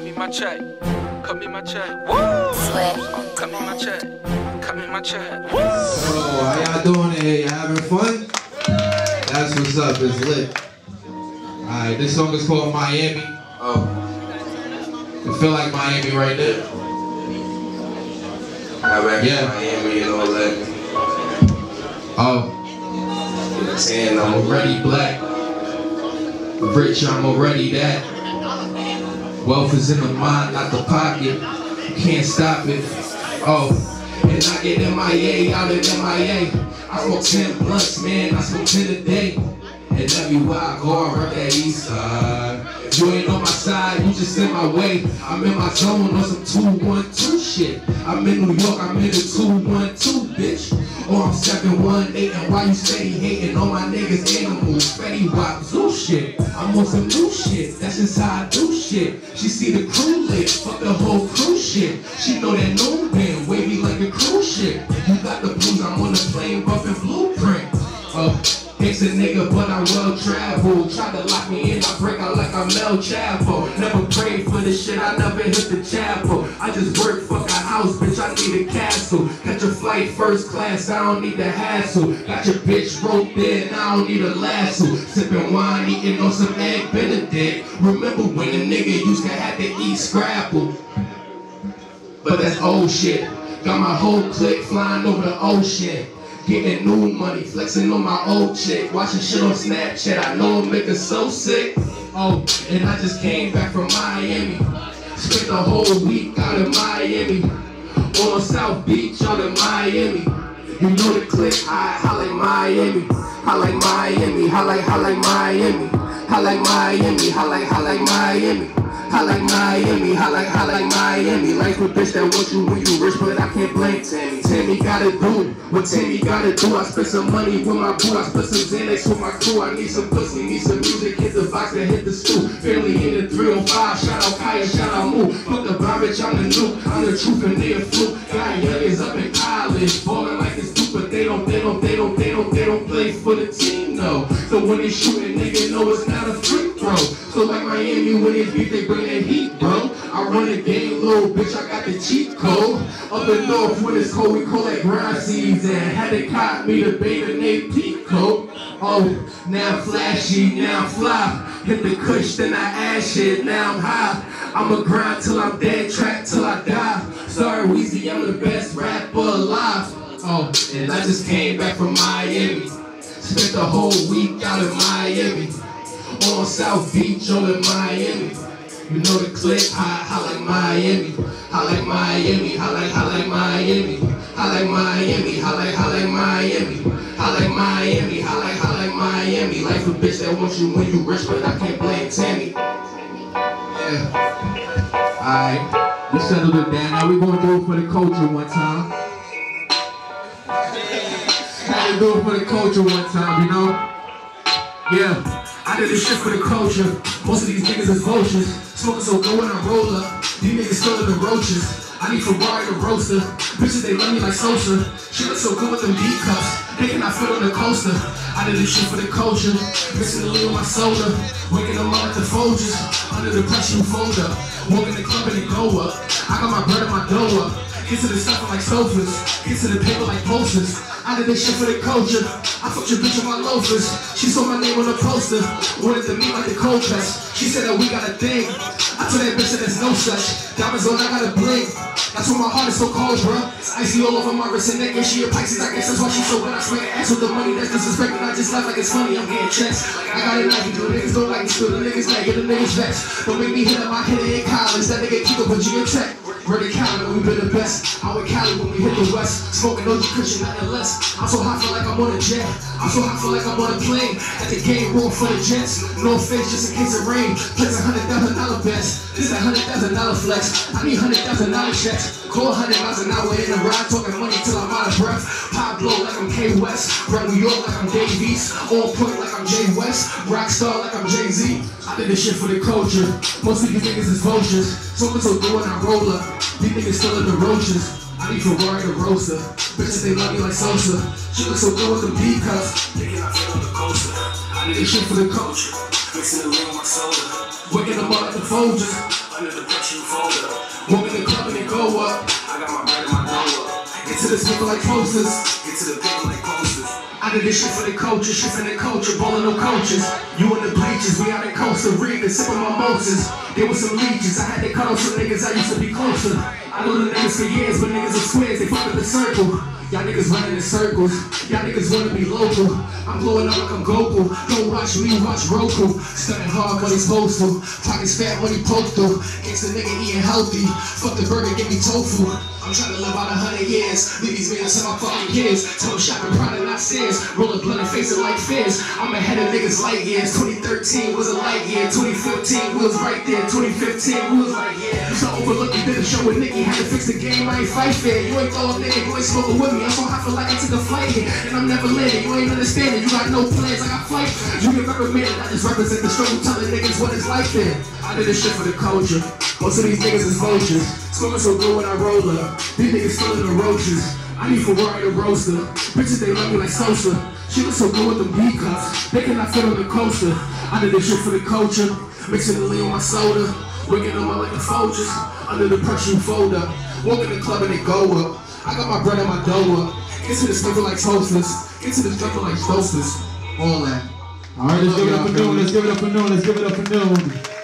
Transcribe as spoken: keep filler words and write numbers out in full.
me my check. Cut me my check. Woo! Swift. Cut me my check. Cut me my check. Woo! Oh, how y'all doing here? Y'all having fun? That's what's up. It's lit. Alright, this song is called Miami. Oh. It feel like Miami right there. I'm back yeah. in Miami and all that. Oh. You know what I'm saying? I'm already black. Rich, I'm already that. Wealth is in the mind, not the pocket. You can't stop it. Oh. And I get M I A out of M I A. I smoke ten blunts, man. I smoke ten a day. And everywhere I go, I rep that east side. You ain't on my side, you just in my way. I'm in my zone on some two one two shit. I'm in New York, I'm in the two one two, bitch. Or I'm seven one eight, and why you steady hating on my niggas animals? Fetty Wap Zoo shit. I'm on some new shit, that's just how I do shit. She see the crew lit, fuck the whole crew shit. She know that Noon band, wavy like a cruise shit. You got the blues, I'm on the plane, buffing blueprint. Uh, It's a nigga, but I'm well traveled. Try to lock me in, I break out like I'm El Chapo. Never prayed for this shit, I never hit the chapel. I just work, fuck a house, bitch, I need a castle. Catch a flight first class, I don't need the hassle. Got your bitch roped in, I don't need a lasso. Sipping wine, eating on some egg Benedict. Remember when a nigga used to have to eat Scrapple? But that's old shit. Got my whole clique flying over the ocean. Getting new money, flexing on my old chick, watching shit on Snapchat, I know it make her so sick. Oh, and I just came back from Miami. Spent the whole week out in Miami. On South Beach out in Miami. You know the click, I, I like Miami. I like Miami, I like, I like Miami. I like Miami, I like, I like Miami. I like Miami, I like, I like Miami. Life a bitch that wants you when you rich, but I can't blame Tammy. Tammy gotta do what Tammy gotta do. I spent some money with my boo, I spent some Xanax with my crew. I need some pussy, need some music, hit the box and hit the stool. Family in the three oh five, shout out Kaya, shout out Moo. Fuck the bar, bitch, I'm the new, I'm the truth and they a fluke. Got youngins up in college, ballin' like it's stupid, but they don't, they don't, they don't, they don't, they don't play for the team, no. So when they shoot a nigga, know it's not a free throw. So like Miami, when they beat, they bring that heat, bro. I run the game, little bitch, I got the cheat code. Up in north, when it's cold, we call that grind season. Had to cop me the baby named Pico. Oh, now I'm flashy, now I'm fly. Hit the kush, then I ash shit, now I'm high. I'ma grind till I'm dead, track till I die. Sorry, Weezy, I'm the best rapper alive. Oh, and I just came back from Miami. Spent the whole week out in Miami. On South Beach, all in Miami. You know the clip, I, I like Miami. I like Miami, I like, I like Miami. I like Miami, I like, I like Miami. I like Miami, I like, I like Miami. Life a bitch that wants you when you rich, but I can't blame Tammy. Yeah. Alright, we settled it down. Now we gonna do it for the culture one time. Had to do it for the culture one time, you know? Yeah. I did this shit for the culture. Most of these niggas is vultures. Smoking so good when I roll up. These niggas still in the roaches. I need Ferrari to roaster. Bitches, they love me like Sosa. She looks so good with them D-cups. They cannot fit on the coaster. I did this shit for the culture. Mixing the lean with my soda. Waking them up at the Folgers. Under the pressure, you fold up. Walk in the club and it go up. I got my bread and my dough up. Get to the stuff like sofas. Get to the paper like posters. I did this shit for the culture. I fucked your bitch with my loafers. She saw my name on the poster. Wanted to meet like the cold press. She said that we got a thing. I told that bitch that there's no such. Diamonds on, I got a bling. That's why my heart is so cold, bruh. It's icy all over my wrist and neck, and she a Pisces. I guess that's why she so good. I smack her ass with the money that's disrespected. I just laugh like it's funny. I'm getting checks. I got it like you do. Niggas don't like me, still the niggas mad. Get the niggas vexed. Don't make me hit up my head in college. That nigga keep up with you in check. We're the Cali, we been the best. Out in Cali when we hit the west. Smoking O G cushion, nothing less. I'm so hot, feel like I'm on a jet. I'm so hot, feel like I'm on a plane. At the game, room for the jets. No face, just in case it rain. Plays a hundred thousand dollar bets. This a hundred thousand dollar flex. I need hundred thousand dollar checks. Go a hundred miles an hour in a ride, talking money till I'm out of breath. Pop blow like I'm K West. Run New York like I'm Dave East. On point like I'm Jay West. Rockstar like I'm Jay Z. I did this shit for the culture. Most of these niggas is vultures. Smoking so good when I roll up. These niggas still in the roaches. I need Ferrari to roaster. Bitches, they love me like Sosa. She looks so good with them D-cups. Thinking I feel on the coaster. I did this shit for the culture. Mixing the lean with my soda. Waking them up like the Folgers. Under the pressure. to the speaker like posters. Get to the paper like posters. I did this shit for the culture, shit for the culture, ballin' no coaches. You in the bleachers, we out in Costa Rica, sippin' mimosas. There was some leeches, I had to cut off some niggas, I used to be closer. I know the niggas for years, but niggas are squares, they fuck up the circle. Y'all niggas running in circles, y'all niggas wanna be local. I'm blowing up like I'm Goku, don't watch me, watch Roku. Stunning hard when he's supposed to, pockets fat when he poked through. Gangsta nigga eating healthy, fuck the burger, give me tofu. I'm trying to live out a hundred years, leave these niggas to my fucking kids. Toe shopping, Prada, not Sears, rolling blunt and face it like Fizz. I'm ahead of niggas light years, twenty thirteen was a light year, twenty fifteen we was right there, twenty fifteen we was like yeah. So overlooked, you did a show with Nicky, had to fix the game, I ain't fight fair. You ain't throw a nigga, you ain't smoking with me, I'm so hot for like I took a flight here, and I'm never landing, you ain't understanding, you got no plans, I got flight. You get reprimanded, I just represent the struggle, telling niggas what it's like there. I did this shit for the culture, most of these niggas is vultures, smoking so good when I roll up, these niggas still in the roaches. I need Ferrari to roaster, bitches they love me like Sosa. She looks so good with them B cups, they cannot fit on the coaster. I did this shit for the culture, mixing the lean on my soda, waking them up like the Folgers, under the pressure you fold up, walk in the club and they go up. I got my bread and my dough up, get to the sniffer like toasters, get to the sniffer like toasters, all that. All right, let's give it up for Noon, let's give it up for Noon, let's give it up for Noon.